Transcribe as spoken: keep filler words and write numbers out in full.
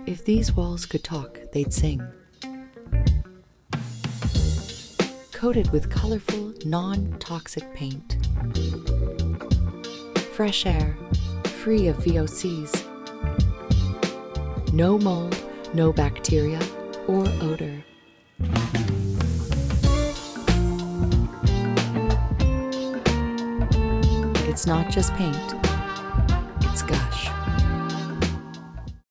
If these walls could talk, they'd sing. Coated with colorful, non-toxic paint. Fresh air, free of V O Cs. No mold, no bacteria or odor. It's not just paint,